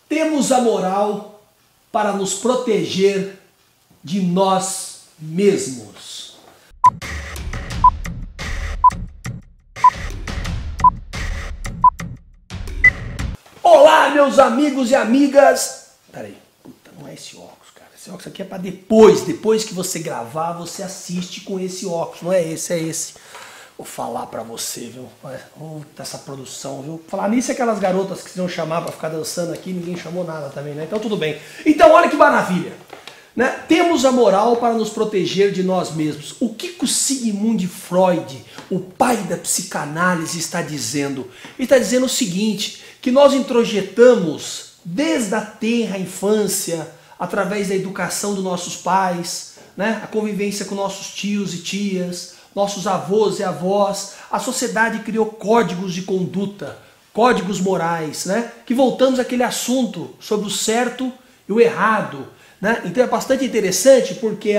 temos a moral para nos proteger de nós mesmos. Olá, meus amigos e amigas. Peraí, puta, não é esse óculos, cara. Esse óculos aqui é para depois que você gravar, você assiste com esse óculos. Não é esse, é esse. Vou falar pra você, viu? Essa produção, viu? Falar nisso, aquelas garotas que se iam chamar pra ficar dançando aqui, ninguém chamou nada também, né? Então tudo bem. Então olha que maravilha, né? Temos a moral para nos proteger de nós mesmos. O que o Sigmund Freud, o pai da psicanálise, está dizendo? Ele está dizendo o seguinte, que nós introjetamos desde a tenra infância, através da educação dos nossos pais, né? A convivência com nossos tios e tias, nossos avós e avós, a sociedade criou códigos de conduta, códigos morais, né? Que voltamos àquele assunto sobre o certo e o errado, né? Então é bastante interessante porque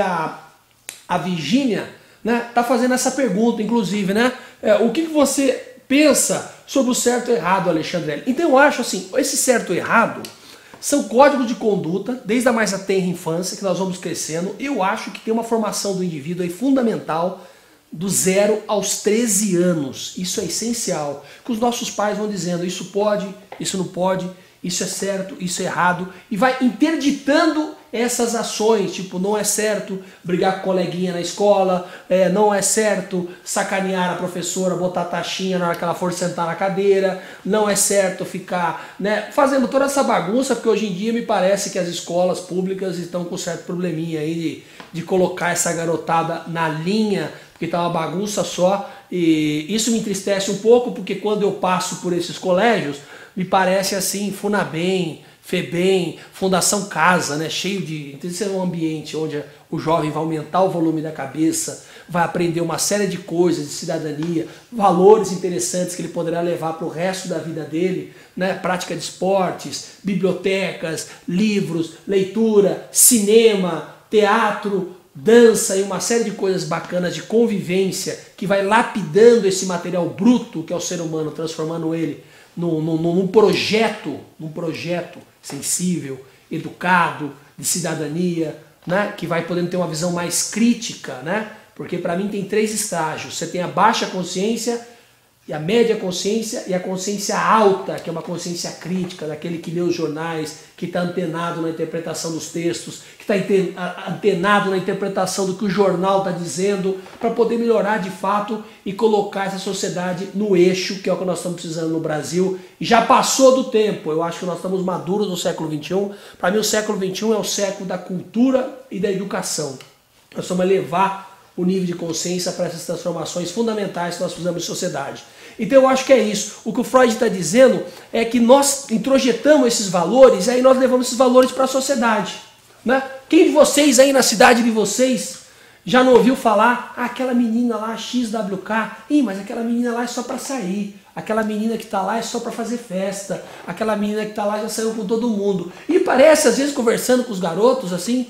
a Virgínia, né, tá fazendo essa pergunta, inclusive, né? O que você pensa sobre o certo e o errado, Alexandre? Então eu acho assim, esse certo e errado são códigos de conduta, desde a mais tenra infância, que nós vamos crescendo. Eu acho que tem uma formação do indivíduo aí fundamental, do 0 aos 13 anos. Isso é essencial. Que os nossos pais vão dizendo, isso pode, isso não pode, isso é certo, isso é errado. E vai interditando essas ações, tipo, não é certo brigar com o coleguinha na escola, não é certo sacanear a professora, botar taxinha na hora que ela for sentar na cadeira, não é certo ficar, né, fazendo toda essa bagunça, porque hoje em dia me parece que as escolas públicas estão com certo probleminha aí de colocar essa garotada na linha, porque tá uma bagunça só, e isso me entristece um pouco, porque quando eu passo por esses colégios, me parece assim, Funabem, Febem, Fundação Casa, né, cheio de... Então isso é um ambiente onde o jovem vai aumentar o volume da cabeça, vai aprender uma série de coisas de cidadania, valores interessantes que ele poderá levar para o resto da vida dele, né, prática de esportes, bibliotecas, livros, leitura, cinema, teatro, dança e uma série de coisas bacanas de convivência que vai lapidando esse material bruto que é o ser humano, transformando ele num projeto sensível, educado, de cidadania, né? Que vai podendo ter uma visão mais crítica, né? Porque para mim tem 3 estágios. Você tem a baixa consciência, e a média consciência e a consciência alta, que é uma consciência crítica, daquele que lê os jornais, que está antenado na interpretação dos textos, que está antenado na interpretação do que o jornal está dizendo, para poder melhorar de fato e colocar essa sociedade no eixo, que é o que nós estamos precisando no Brasil. E já passou do tempo, eu acho que nós estamos maduros no século XXI. Para mim o século XXI é o século da cultura e da educação. Nós vamos elevar o nível de consciência para essas transformações fundamentais que nós precisamos de sociedade. Então eu acho que é isso. O que o Freud está dizendo é que nós introjetamos esses valores e aí nós levamos esses valores para a sociedade, né? Quem de vocês aí na cidade de vocês já não ouviu falar, aquela menina lá, XWK, mas aquela menina lá é só para sair, aquela menina que está lá é só para fazer festa, aquela menina que está lá já saiu com todo mundo. E parece, às vezes, conversando com os garotos, assim,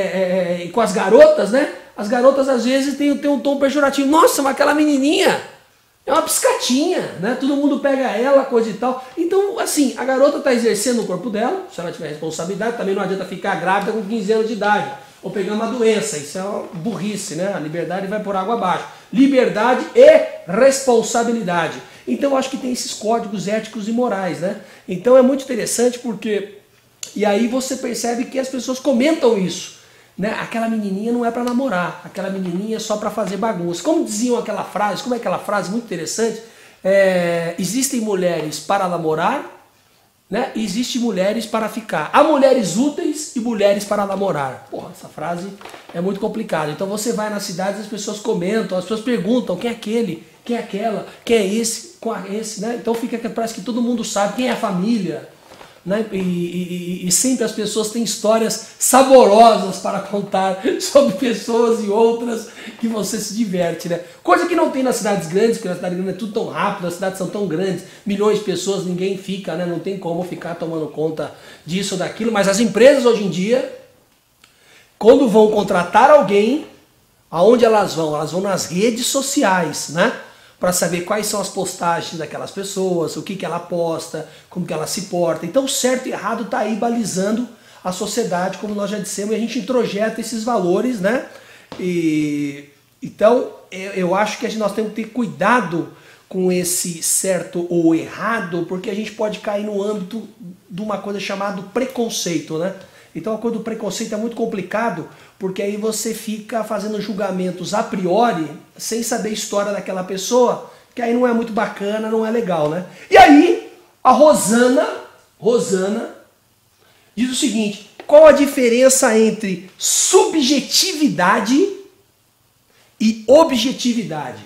com as garotas, né? As garotas às vezes têm um tom pejorativo. Nossa, mas aquela menininha é uma piscatinha, né? Todo mundo pega ela, coisa e tal. Então, assim, a garota está exercendo o corpo dela, se ela tiver responsabilidade, também não adianta ficar grávida com 15 anos de idade, ou pegar uma doença, isso é uma burrice, né? A liberdade vai por água abaixo. Liberdade e responsabilidade. Então, eu acho que tem esses códigos éticos e morais, né? Então, é muito interessante porque... E aí você percebe que as pessoas comentam isso. Né? Aquela menininha não é para namorar, aquela menininha é só para fazer bagunça. Como diziam aquela frase, como é aquela frase muito interessante, existem mulheres para namorar, né? E existem mulheres para ficar. Há mulheres úteis e mulheres para namorar. Porra, essa frase é muito complicada. Então você vai nas cidades, as pessoas comentam, as pessoas perguntam quem é aquele, quem é aquela, quem é esse, qual é esse, né? Então parece que todo mundo sabe quem é a família. Né? E sempre as pessoas têm histórias saborosas para contar sobre pessoas e outras que você se diverte, né? Coisa que não tem nas cidades grandes, porque na cidade grande é tudo tão rápido, as cidades são tão grandes, milhões de pessoas, ninguém fica, né? Não tem como ficar tomando conta disso ou daquilo, mas as empresas hoje em dia, quando vão contratar alguém, aonde elas vão? Elas vão nas redes sociais, né? para saber quais são as postagens daquelas pessoas, o que ela posta, como que ela se porta. Então, certo e errado está aí balizando a sociedade, como nós já dissemos, e a gente introjeta esses valores, né? Então, eu acho que nós temos que ter cuidado com esse certo ou errado, porque a gente pode cair no âmbito de uma coisa chamada preconceito, né? Então a coisa do preconceito é muito complicado, porque aí você fica fazendo julgamentos a priori, sem saber a história daquela pessoa, que aí não é muito bacana, não é legal, né? E aí, a Rosana diz o seguinte: qual a diferença entre subjetividade e objetividade?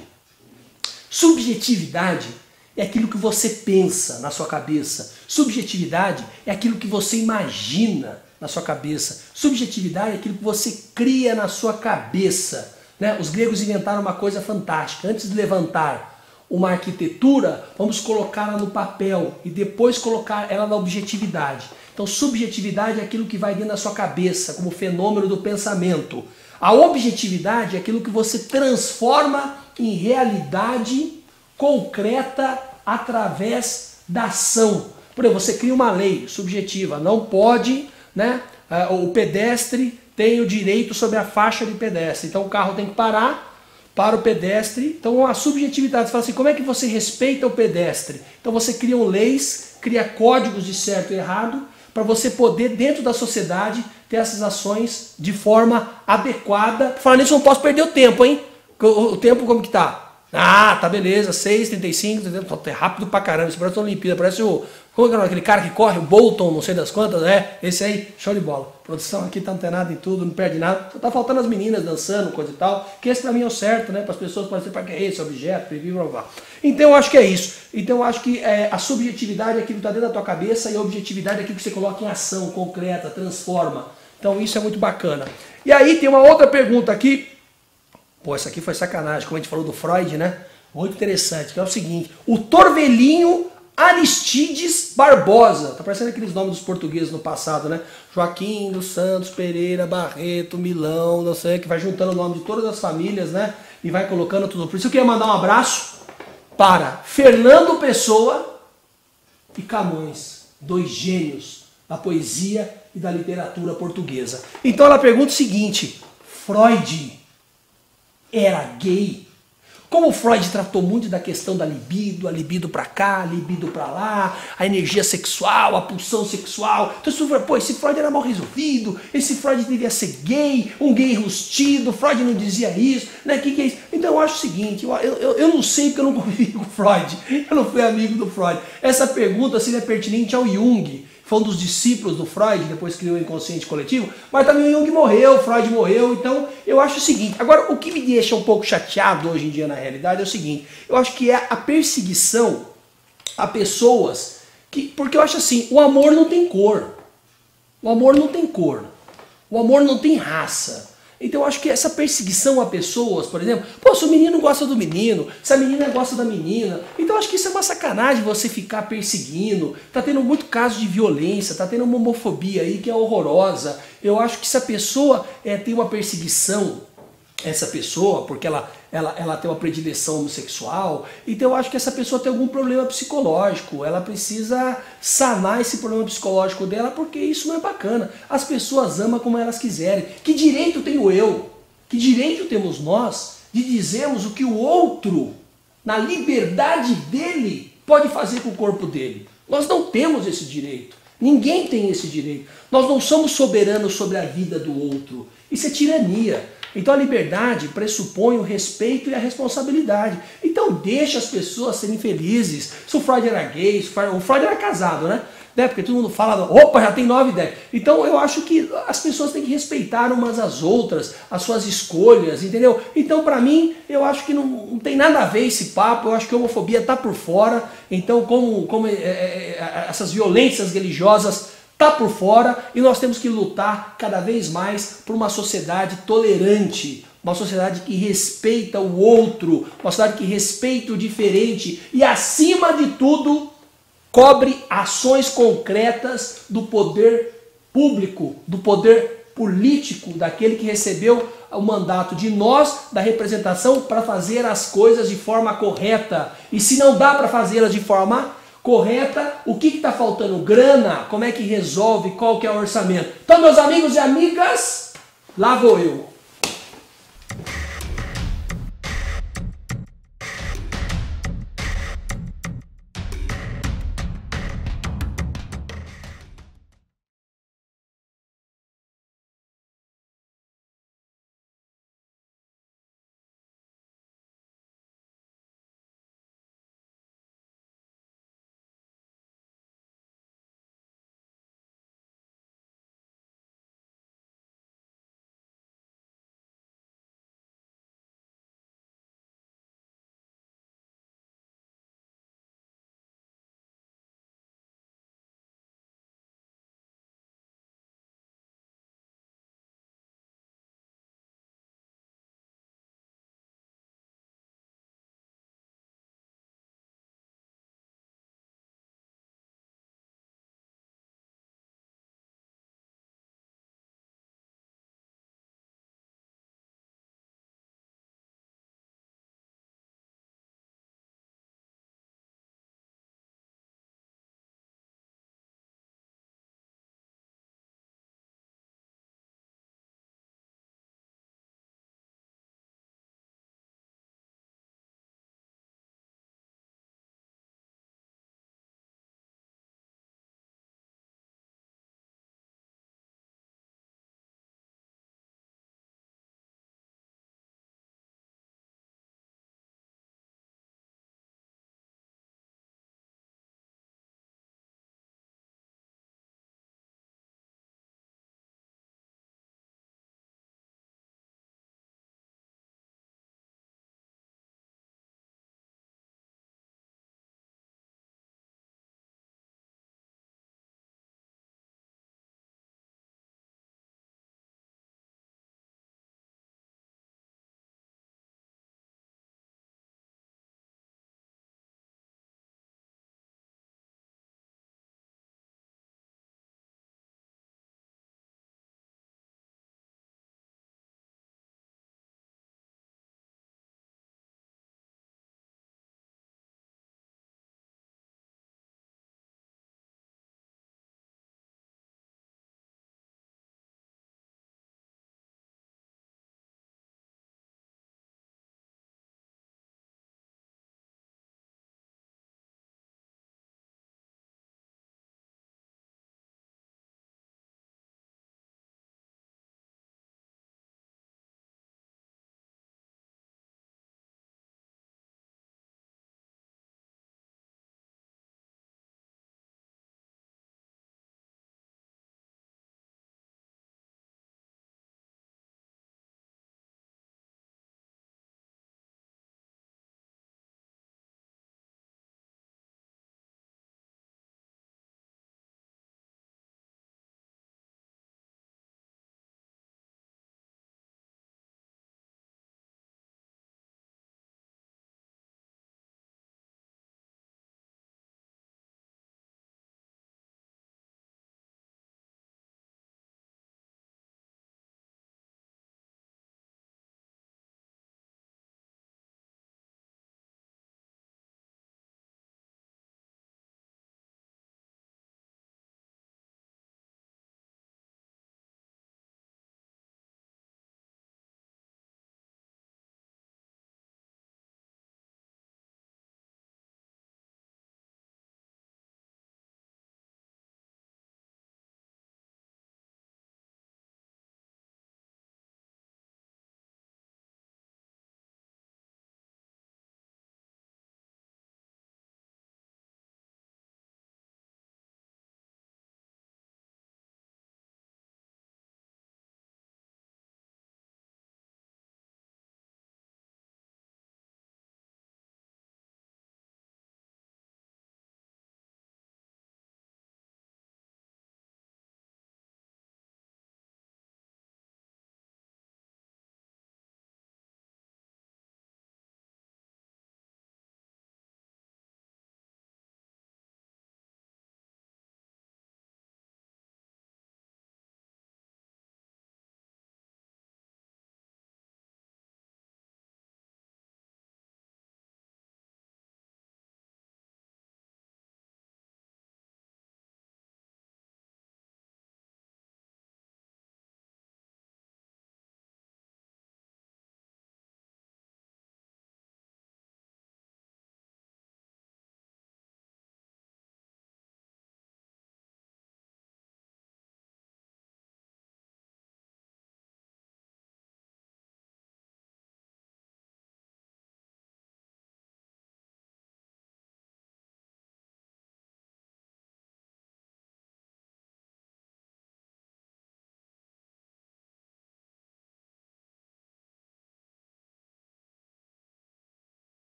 Subjetividade é aquilo que você pensa na sua cabeça. Subjetividade é aquilo que você imagina na sua cabeça. Subjetividade é aquilo que você cria na sua cabeça, né? Os gregos inventaram uma coisa fantástica. Antes de levantar uma arquitetura, vamos colocá-la no papel e depois colocar ela na objetividade. Então, subjetividade é aquilo que vai dentro da sua cabeça, como fenômeno do pensamento. A objetividade é aquilo que você transforma em realidade concreta através da ação. Por exemplo, você cria uma lei subjetiva, não pode, né? O pedestre tem o direito sobre a faixa de pedestre, então o carro tem que parar para o pedestre. Então a subjetividade, você fala assim, como é que você respeita o pedestre? Então você cria leis, cria códigos de certo e errado, para você poder, dentro da sociedade, ter essas ações de forma adequada. Falando nisso, eu não posso perder o tempo, hein? O tempo como que tá? Ah, tá beleza, 6:35, é rápido pra caramba, isso parece uma Olimpíada, parece o... Como é aquele cara que corre, o Bolton, não sei das quantas, esse aí, show de bola. A produção aqui tá antenada em tudo, não perde nada. Só tá faltando as meninas dançando, coisa e tal, que esse pra mim é o certo, né? Para as pessoas participar que é esse objeto, blá, blá, blá. Então eu acho que é isso. Então eu acho que a subjetividade é aquilo que tá dentro da tua cabeça e a objetividade é aquilo que você coloca em ação, concreta, transforma. Então isso é muito bacana. E aí tem uma outra pergunta aqui. Pô, essa aqui foi sacanagem, como a gente falou do Freud, né? Muito interessante, que é o seguinte: o Torvelinho Aristides Barbosa. Tá parecendo aqueles nomes dos portugueses no passado, né? Joaquim dos Santos Pereira Barreto Milão, não sei, que vai juntando o nome de todas as famílias, né? E vai colocando tudo. Por isso eu queria mandar um abraço para Fernando Pessoa e Camões, dois gênios da poesia e da literatura portuguesa. Então ela pergunta o seguinte: Freud era gay? Como Freud tratou muito da questão da libido, a libido pra cá, a libido pra lá, a energia sexual, a pulsão sexual. Então você fala, pô, esse Freud era mal resolvido, esse Freud devia ser gay, um gay rustido, Freud não dizia isso, né? Que é isso? Então eu acho o seguinte, eu não sei porque eu não convivi com Freud, eu não fui amigo do Freud. Essa pergunta seria pertinente ao Jung, foi um dos discípulos do Freud, depois criou o inconsciente coletivo, mas também o Jung morreu, o Freud morreu, então eu acho o seguinte. Agora, o que me deixa um pouco chateado hoje em dia na realidade é o seguinte: eu acho que é a perseguição a pessoas que... Porque eu acho assim, o amor não tem cor, o amor não tem cor, o amor não tem raça. Então eu acho que essa perseguição a pessoas, por exemplo, pô, se o menino gosta do menino, se a menina gosta da menina, então eu acho que isso é uma sacanagem você ficar perseguindo. Tá tendo muito caso de violência, tá tendo uma homofobia aí que é horrorosa. Eu acho que se a pessoa tem uma perseguição, essa pessoa, porque ela tem uma predileção homossexual, então eu acho que essa pessoa tem algum problema psicológico, ela precisa sanar esse problema psicológico dela, porque isso não é bacana. As pessoas amam como elas quiserem. Que direito tenho eu, que direito temos nós de dizermos o que o outro, na liberdade dele, pode fazer com o corpo dele? Nós não temos esse direito. Ninguém tem esse direito. Nós não somos soberanos sobre a vida do outro. Isso é tirania. Então a liberdade pressupõe o respeito e a responsabilidade. Então deixa as pessoas serem felizes. Se o Freud era gay, o Freud era casado, né? Porque todo mundo fala, opa, já tem 9 e 10. Então eu acho que as pessoas têm que respeitar umas às outras, as suas escolhas, entendeu? Então pra mim, eu acho que não tem nada a ver esse papo, eu acho que a homofobia tá por fora. Então como essas violências religiosas tá por fora, e nós temos que lutar cada vez mais por uma sociedade tolerante, uma sociedade que respeita o outro, uma sociedade que respeita o diferente e, acima de tudo, cobre ações concretas do poder público, do poder político, daquele que recebeu o mandato de nós, da representação, para fazer as coisas de forma correta. E se não dá para fazê-las de forma correta, o que está faltando? Grana? Como é que resolve? Qual que é o orçamento? Então, meus amigos e amigas, lá vou eu.